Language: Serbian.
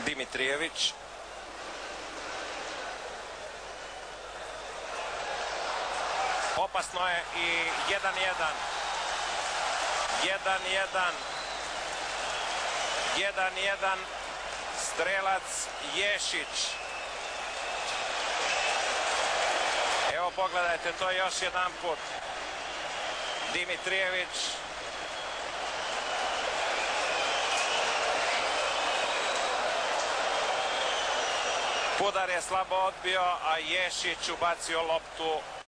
Dimitrijević. Opasno je i 1-1. 1-1. 1-1. Strelac Ješić. Evo pogledajte to još jedan put. Dimitrijević. Pudar je slabo odbio, a Ješić ubacio loptu